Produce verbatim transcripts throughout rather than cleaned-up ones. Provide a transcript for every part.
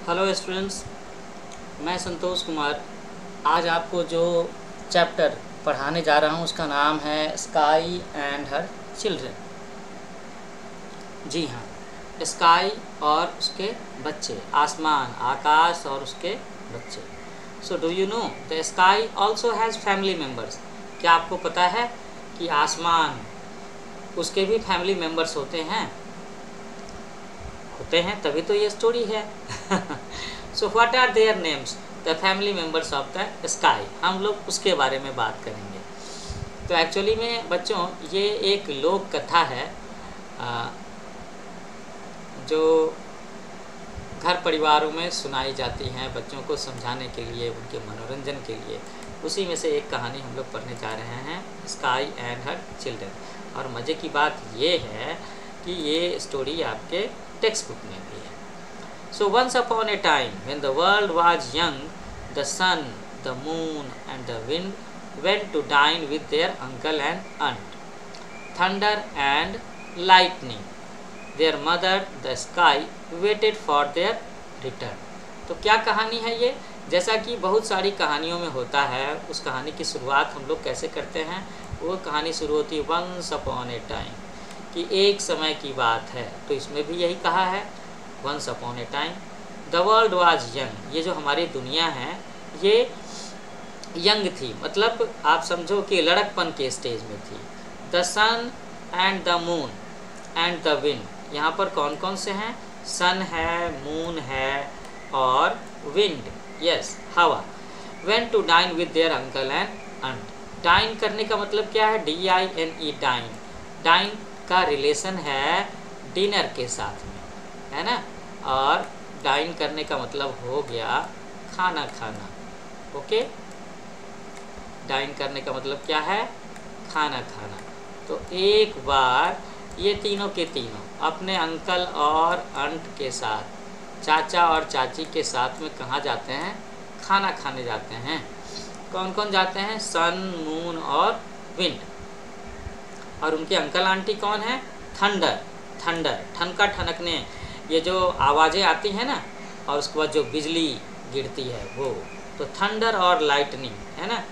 Hello students, मैं संतोष कुमार। आज आपको जो चैप्टर पढ़ाने जा रहा हूँ उसका नाम है स्काई एंड हर चिल्ड्रन। जी हाँ, स्काई और उसके बच्चे, आसमान, आकाश और उसके बच्चे। So do you know the sky also has family members. क्या आपको पता है कि आसमान, उसके भी फैमिली मेम्बर्स होते हैं? होते हैं तभी तो ये स्टोरी है। So what are their names, the family members of the sky. हम लोग उसके बारे में बात करेंगे। तो एक्चुअली में बच्चों, ये एक लोक कथा है जो घर परिवारों में सुनाई जाती हैं बच्चों को समझाने के लिए, उनके मनोरंजन के लिए। उसी में से एक कहानी हम लोग पढ़ने जा रहे हैं, स्काई एंड हर चिल्ड्रन। और मज़े की बात ये है कि ये स्टोरी आपके टेक्स्ट बुक में भी है। So once upon a time, when the world was young, the sun, the moon and the wind went to dine with their uncle and aunt. Thunder and lightning, their mother, the sky, waited for their return. तो क्या कहानी है ये? जैसा कि बहुत सारी कहानियों में होता है, उस कहानी की शुरुआत हम लोग कैसे करते हैं? वो कहानी शुरू होती है once upon a time, कि एक समय की बात है। तो इसमें भी यही कहा है, once upon a time the world was young. ये जो हमारी दुनिया है ये यंग थी, मतलब आप समझो कि लड़कपन के स्टेज में थी। The sun and the moon and the wind, यहाँ पर कौन कौन से हैं? सन है, मून है और विंड, यस, हवा। Went to dine with their uncle and aunt. Dine करने का मतलब क्या है? D I N E, dine. Dine का रिलेशन है डिनर के साथ में, है ना। और डाइन करने का मतलब हो गया खाना खाना। ओके, डाइन करने का मतलब क्या है? खाना खाना। तो एक बार ये तीनों के तीनों अपने अंकल और आंट के साथ, चाचा और चाची के साथ में कहाँ जाते हैं? खाना खाने जाते हैं। कौन कौन जाते हैं? सन, मून और विंड। और उनके अंकल आंटी कौन है? थंडर। थंडर, ठनका ठनकने, ये जो आवाज़ें आती हैं ना, और उसके बाद जो बिजली गिरती है वो, तो थंडर और लाइटनिंग, है ना।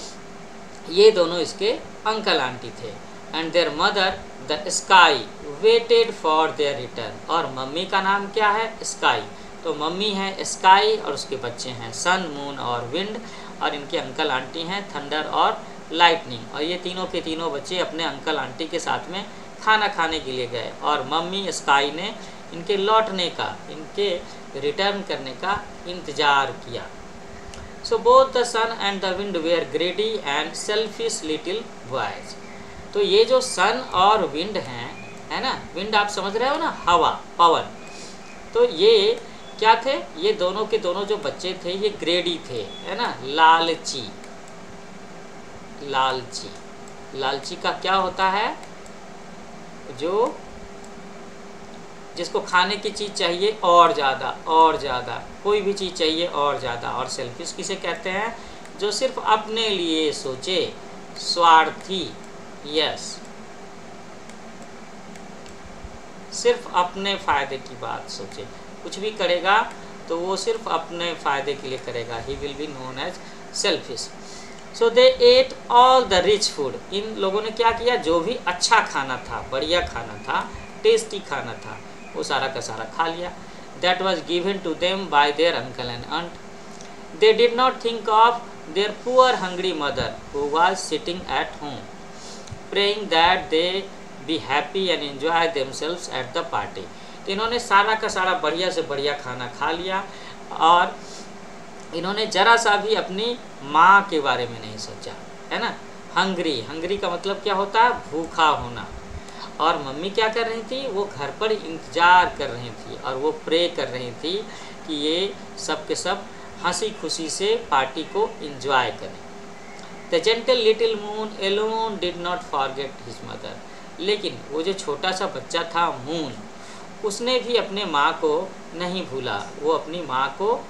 ये दोनों इसके अंकल आंटी थे। And their mother the sky waited for their return. और मम्मी का नाम क्या है? स्काई। तो मम्मी है स्काई और उसके बच्चे हैं सन, मून और विंड। और इनके अंकल आंटी हैं थंडर और लाइटनिंग। और ये तीनों के तीनों बच्चे अपने अंकल आंटी के साथ में खाना खाने के लिए गए। और मम्मी स्काई ने इनके लौटने का, इनके रिटर्न करने का इंतज़ार किया। So both the sun and the wind were greedy and selfish little boys. तो ये जो सन और विंड हैं, है ना, विंड आप समझ रहे हो ना, हवा, पवन। तो ये क्या थे? ये दोनों के दोनों जो बच्चे थे ये ग्रेडी थे, है ना, लालची। लालची, लालची का क्या होता है? जो जिसको खाने की चीज़ चाहिए और ज़्यादा और ज़्यादा, कोई भी चीज़ चाहिए और ज़्यादा। और सेल्फिश किसे कहते हैं? जो सिर्फ अपने लिए सोचे, स्वार्थी, यस, सिर्फ अपने फ़ायदे की बात सोचे। कुछ भी करेगा तो वो सिर्फ अपने फ़ायदे के लिए करेगा। He will be known as selfish. So they ate all the rich food. इन लोगों ने क्या किया? जो भी अच्छा खाना था, बढ़िया खाना था, टेस्टी खाना था, वो सारा का सारा खा लिया। That was given to them by their uncle and aunt. They did not think of their poor hungry mother who was sitting at home praying that they be happy and enjoy themselves at the party. तो इन्होंने सारा का सारा बढ़िया से बढ़िया खाना खा लिया और इन्होंने जरा सा भी अपनी माँ के बारे में नहीं सोचा, है ना। हंग्री, हंग्री का मतलब क्या होता है? भूखा होना। और मम्मी क्या कर रही थी? वो घर पर इंतज़ार कर रही थी और वो प्रे कर रही थी कि ये सब के सब हंसी खुशी से पार्टी को एंजॉय करें। The gentle little moon alone did not forget his mother. लेकिन वो जो छोटा सा बच्चा था मून, उसने भी अपने माँ को नहीं भूला, वो अपनी माँ को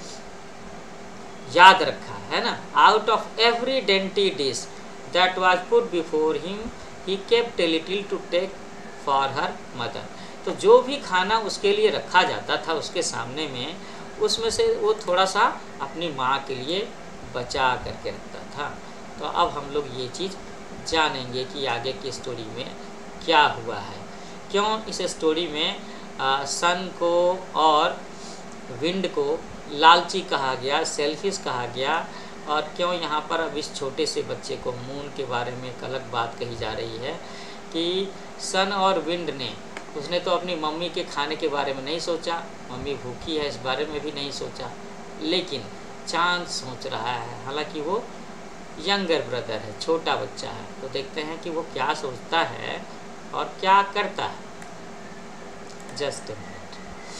याद रखा, है ना। Out of every dainty dish that was put before him he kept a little to take for her mother. तो जो भी खाना उसके लिए रखा जाता था उसके सामने में, उसमें से वो थोड़ा सा अपनी माँ के लिए बचा करके रखता था। तो अब हम लोग ये चीज़ जानेंगे कि आगे की स्टोरी में क्या हुआ है, क्यों इस स्टोरी में आ, सन को और विंड को लालची कहा गया, सेल्फिश कहा गया, और क्यों यहाँ पर अब इस छोटे से बच्चे को मून के बारे में एक अलग बात कही जा रही है कि सन और विंड ने, उसने तो अपनी मम्मी के खाने के बारे में नहीं सोचा, मम्मी भूखी है इस बारे में भी नहीं सोचा, लेकिन चांद सोच रहा है, हालांकि वो यंगर ब्रदर है, छोटा बच्चा है। तो देखते हैं कि वो क्या सोचता है और क्या करता है। Just a minute.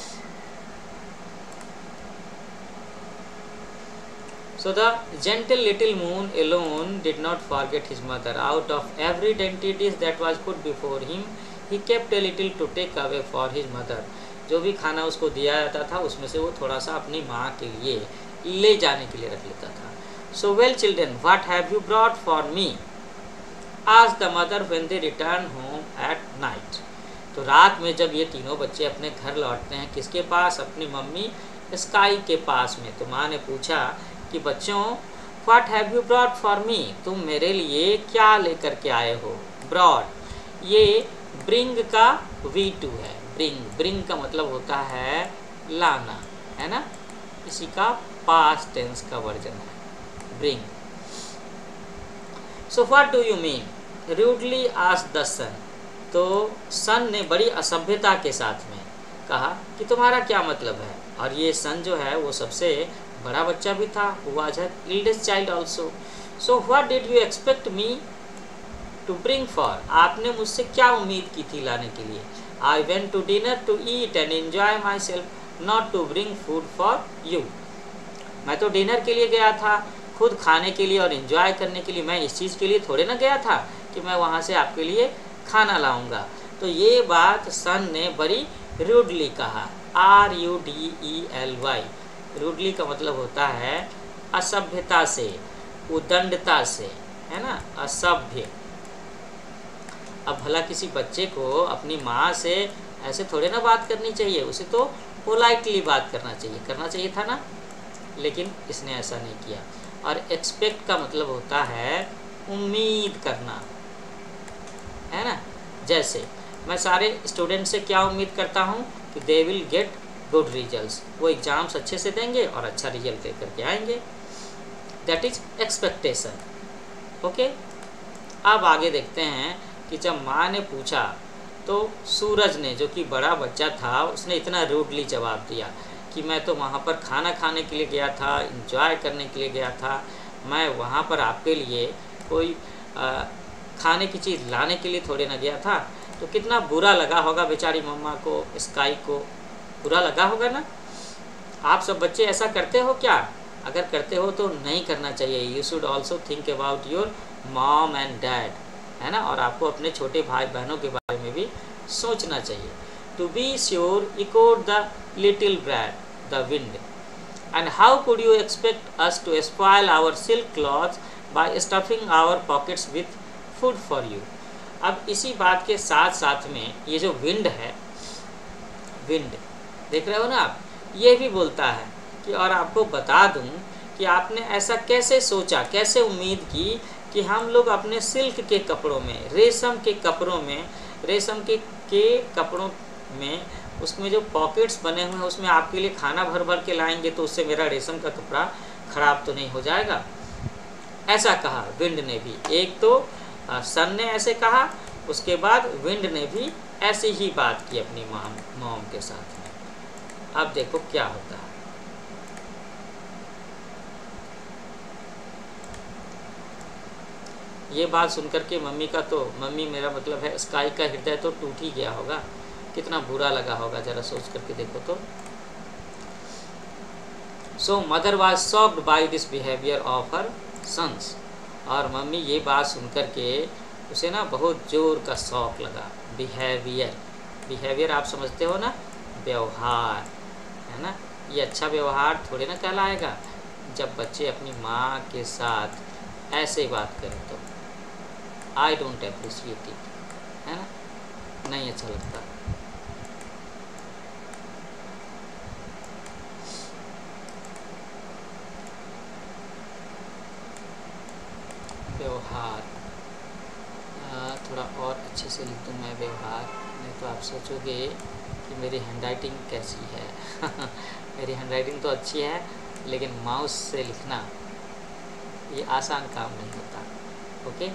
So the gentle little moon alone did not forget his mother. Out of every dainty dish that was put before him, he kept a little to take away for his mother. जो भी खाना उसको दिया जाता था उसमें से वो थोड़ा सा अपनी माँ के लिए ले जाने के लिए रख लेता था। So well children, what have you brought for me? Asked the mother when they returned home at night. तो रात में जब ये तीनों बच्चे अपने घर लौटते हैं, किसके पास? अपनी मम्मी स्काई के पास में। तो माँ ने पूछा कि बच्चों, what have you brought for me, तुम मेरे लिए क्या लेकर के आए हो? ब्रॉड ये ब्रिंग का वी टू है। ब्रिंग ब्रिंग का मतलब होता है लाना, है ना, इसी का पास्ट टेंस का वर्जन है bring. So what do you mean? Rudely asked the sun. तो सन ने बड़ी असभ्यता के साथ में कहा कि तुम्हारा क्या मतलब है? और ये सन जो है वो सबसे बड़ा बच्चा भी था, was her eldest child also. So what did you expect me to bring for? आपने मुझसे क्या उम्मीद की थी लाने के लिए? I went to dinner to eat and enjoy myself, not to bring food for you. मैं तो डिनर के लिए गया था, खुद खाने के लिए और एंजॉय करने के लिए। मैं इस चीज़ के लिए थोड़े ना गया था कि मैं वहाँ से आपके लिए खाना लाऊंगा। तो ये बात सन ने बड़ी रूडली कहा, R U D E L Y. Rudely का मतलब होता है असभ्यता से, उदंडता से, है ना, असभ्य। अब भला किसी बच्चे को अपनी माँ से ऐसे थोड़े ना बात करनी चाहिए, उसे तो पोलाइटली बात करना चाहिए, करना चाहिए था ना, लेकिन इसने ऐसा नहीं किया। और एक्सपेक्ट का मतलब होता है उम्मीद करना, है ना। जैसे मैं सारे स्टूडेंट से क्या उम्मीद करता हूँ कि they will get good results, वो एग्ज़ाम्स अच्छे से देंगे और अच्छा रिजल्ट लेकर के आएंगे। That is expectation. ओके, अब आगे देखते हैं कि जब माँ ने पूछा तो सूरज ने, जो कि बड़ा बच्चा था, उसने इतना रूडली जवाब दिया कि मैं तो वहाँ पर खाना खाने के लिए गया था, इंजॉय करने के लिए गया था, मैं वहाँ पर आपके लिए कोई आ, खाने की चीज़ लाने के लिए थोड़े ना गया था। तो कितना बुरा लगा होगा बेचारी मम्मा को, स्काई को बुरा लगा होगा ना। आप सब बच्चे ऐसा करते हो क्या? अगर करते हो तो नहीं करना चाहिए। You should also think about your mom and dad, है ना, और आपको अपने छोटे भाई बहनों के बारे में भी सोचना चाहिए। To be sure echoed the little brat the wind, and how could you expect us to spoil our silk clothes by stuffing our pockets with food for you. अब इसी बात के साथ साथ में ये जो विंड है, विंड देख रहे हो ना आप, ये भी बोलता है कि और आपको बता दूं कि आपने ऐसा कैसे सोचा, कैसे उम्मीद की कि हम लोग अपने सिल्क के कपड़ों में, रेशम के कपड़ों में, रेशम के के कपड़ों में, उसमें जो पॉकेट्स बने हुए हैं उसमें आपके लिए खाना भर भर के लाएंगे तो उससे मेरा रेशम का कपड़ा खराब तो नहीं हो जाएगा। ऐसा कहा विंड ने भी। एक तो सन ने ऐसे कहा, उसके बाद विंड ने भी ऐसी ही बात की अपनी मॉम मॉम के साथ में। अब देखो क्या होता है। ये बात सुनकर के मम्मी का तो, मम्मी मेरा मतलब है स्काई का हृदय तो टूट ही गया होगा, कितना बुरा लगा होगा, जरा सोच करके देखो तो। So mother was shocked by this behaviour of her sons. और मम्मी ये बात सुनकर के उसे ना बहुत जोर का शौक लगा। बिहेवियर, बिहेवियर आप समझते हो ना, व्यवहार, है ना। ये अच्छा व्यवहार थोड़े ना कहलाएगा जब बच्चे अपनी माँ के साथ ऐसे बात करें तो। आई डोंट अप्रिशिएट इट, है ना, नहीं अच्छा लगता। व्यवहार, थोड़ा और अच्छे से लिख दूँ मैं व्यवहार, नहीं तो आप सोचोगे कि मेरी हैंडराइटिंग कैसी है। मेरी हैंडराइटिंग तो अच्छी है, लेकिन माउस से लिखना ये आसान काम नहीं होता। ओके,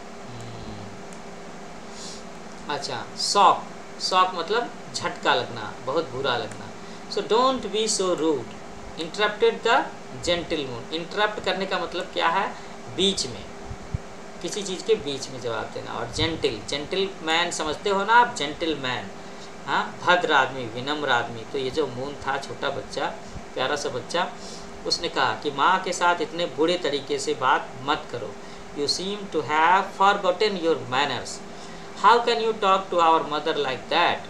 अच्छा, शॉक, शॉक मतलब झटका लगना, बहुत बुरा लगना। So don't be so rude, interrupted the gentleman. Interrupt करने का मतलब क्या है? बीच में, किसी चीज़ के बीच में जवाब देना। और जेंटल, जेंटलमैन समझते हो ना आप, जेंटलमैन, हाँ, भद्र आदमी, विनम्र आदमी। तो ये जो मून था, छोटा बच्चा, प्यारा सा बच्चा, उसने कहा कि माँ के साथ इतने बुरे तरीके से बात मत करो। You seem to have forgotten your manners, how can you talk to our mother like that.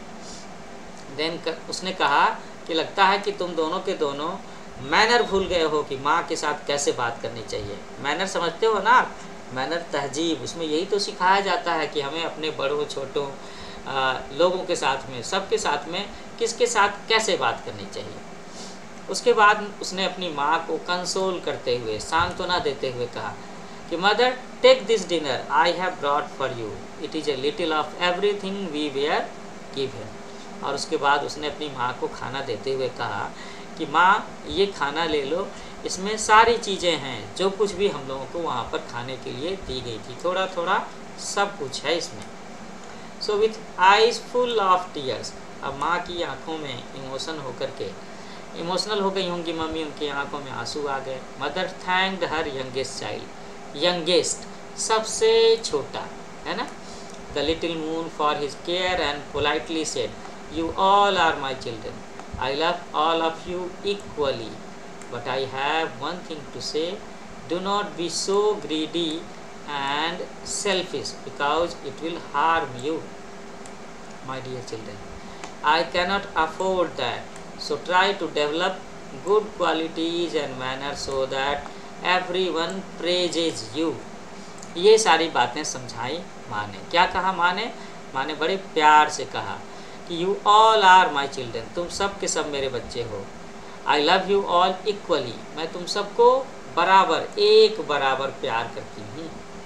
Then उसने कहा कि लगता है कि तुम दोनों के दोनों मैनर भूल गए हो कि माँ के साथ कैसे बात करनी चाहिए। मैनर समझते हो ना आप, मैनर तहजीब, उसमें यही तो सिखाया जाता है कि हमें अपने बड़ों छोटों लोगों के साथ में, सबके साथ में किसके साथ कैसे बात करनी चाहिए। उसके बाद उसने अपनी माँ को कंसोल करते हुए, सांत्वना देते हुए कहा कि mother, take this dinner I have brought for you, it is a little of everything we were given. और उसके बाद उसने अपनी माँ को खाना देते हुए कहा कि माँ, ये खाना ले लो, इसमें सारी चीज़ें हैं जो कुछ भी हम लोगों को वहाँ पर खाने के लिए दी गई थी, थोड़ा थोड़ा सब कुछ है इसमें। So with eyes full of tears, अब माँ की आंखों में इमोशन होकर के, इमोशनल हो गई होंगी मम्मी, उनकी आंखों में आंसू आ गए। Mother thanked her youngest child, youngest सबसे छोटा, है ना, the little moon for his care and politely said, you all are my children, I love all of you equally, but I have one thing to say, do not be so greedy and selfish because it will harm you, my dear children. I cannot afford that, so try to develop good qualities and manners so that everyone praises you. ये सारी बातें समझाई माँ ने। क्या कहा माँ ने? माँ ने बड़े प्यार से कहा कि you all are my children, तुम सब के सब मेरे बच्चे हो। I love you all equally, मैं तुम सबको बराबर, एक बराबर प्यार करती हूँ।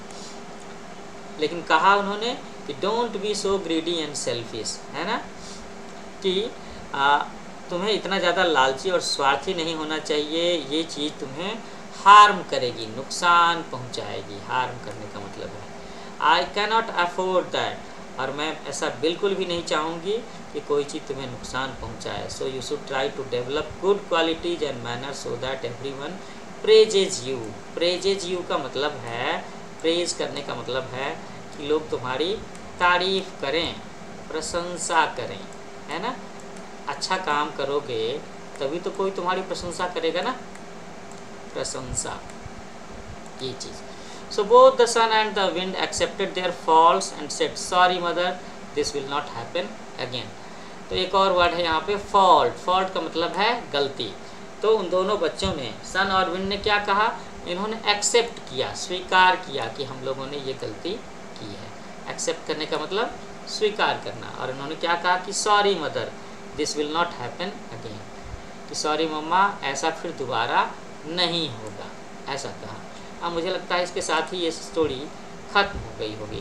लेकिन कहा उन्होंने कि don't be so greedy and selfish, है ना, कि आ, तुम्हें इतना ज़्यादा लालची और स्वार्थी नहीं होना चाहिए, ये चीज़ तुम्हें हार्म करेगी, नुकसान पहुँचाएगी। हार्म करने का मतलब है आई कैनॉट अफोर्ड दैट, और मैं ऐसा बिल्कुल भी नहीं चाहूँगी कि कोई चीज़ तुम्हें नुकसान पहुँचाए। So you should try to develop good qualities and manner so that everyone praises you. Praises you का मतलब है, प्रेज करने का मतलब है कि लोग तुम्हारी तारीफ़ करें, प्रशंसा करें, है ना। अच्छा काम करोगे तभी तो कोई तुम्हारी प्रशंसा करेगा ना, प्रशंसा, ये चीज़। So both the sun and the wind accepted their faults and said, sorry mother, this will not happen again. तो एक और वर्ड है यहाँ पे फॉल्ट। फॉल्ट का मतलब है गलती। तो उन दोनों बच्चों ने, सन और विंड ने क्या कहा? इन्होंने एक्सेप्ट किया, स्वीकार किया कि हम लोगों ने ये गलती की है। एक्सेप्ट करने का मतलब स्वीकार करना। और इन्होंने क्या कहा कि sorry mother, this will not happen again, कि सॉरी मम्मा, ऐसा फिर दोबारा नहीं होगा, ऐसा कहा। अब मुझे लगता है इसके साथ ही ये स्टोरी ख़त्म हो गई होगी।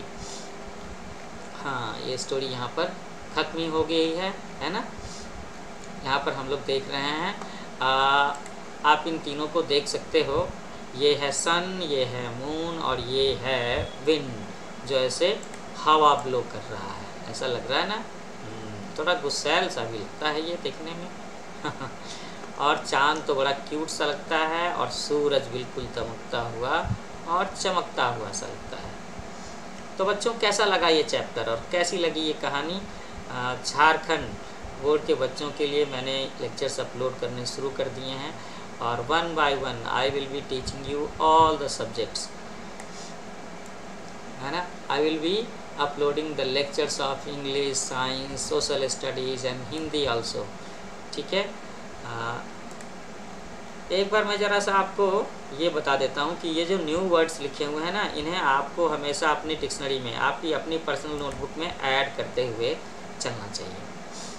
हाँ, ये स्टोरी यहाँ पर ख़त्म ही हो गई है, है ना। यहाँ पर हम लोग देख रहे हैं, आ, आप इन तीनों को देख सकते हो। ये है सन, ये है मून और ये है विंड, जो ऐसे हवा ब्लो कर रहा है, ऐसा लग रहा है ना। थोड़ा गुस्सैल सा भी लगता है ये देखने में। और चाँद तो बड़ा क्यूट सा लगता है, और सूरज बिल्कुल चमकता हुआ और चमकता हुआ सा लगता है। तो बच्चों, कैसा लगा ये चैप्टर और कैसी लगी ये कहानी? झारखंड बोर्ड के बच्चों के लिए मैंने लेक्चर्स अपलोड करने शुरू कर दिए हैं, और one by one I will be teaching you all the subjects, है ना। I will be uploading the lectures of English, science, social studies and Hindi also, ठीक है। आ, एक बार मैं ज़रा सा आपको ये बता देता हूँ कि ये जो न्यू वर्ड्स लिखे हुए हैं ना, इन्हें आपको हमेशा अपनी डिक्शनरी में, आपकी अपनी पर्सनल नोटबुक में ऐड करते हुए चलना चाहिए।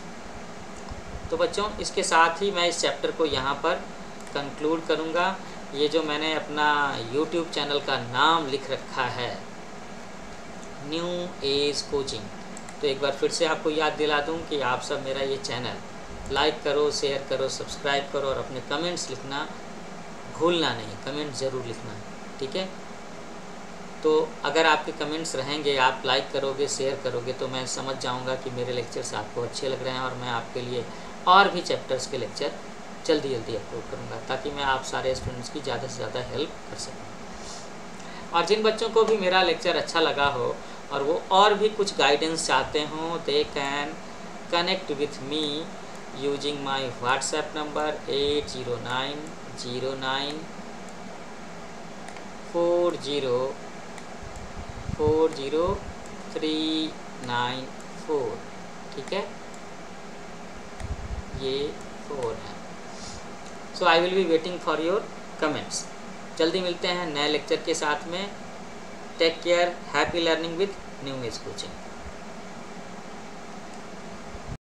तो बच्चों, इसके साथ ही मैं इस चैप्टर को यहाँ पर कंक्लूड करूँगा। ये जो मैंने अपना यूट्यूब चैनल का नाम लिख रखा है न्यू एज कोचिंग, तो एक बार फिर से आपको याद दिला दूं कि आप सब मेरा ये चैनल लाइक करो, शेयर करो, सब्सक्राइब करो और अपने कमेंट्स लिखना भूलना नहीं, कमेंट ज़रूर लिखना, ठीक है। तो अगर आपके कमेंट्स रहेंगे, आप लाइक करोगे, शेयर करोगे, तो मैं समझ जाऊंगा कि मेरे लेक्चर्स आपको अच्छे लग रहे हैं और मैं आपके लिए और भी चैप्टर्स के लेक्चर जल्दी जल्दी अपलोड करूंगा, ताकि मैं आप सारे स्टूडेंट्स की ज़्यादा से ज़्यादा हेल्प कर सकूँ। और जिन बच्चों को भी मेरा लेक्चर अच्छा लगा हो और वो और भी कुछ गाइडेंस चाहते हों, they can connect with me using my WhatsApp number at zero nine zero nine four zero four zero three nine four, ठीक है, ये फोर है। So I will be waiting for your comments. जल्दी मिलते हैं नए लेक्चर के साथ में। Take care, happy learning with New Age coaching.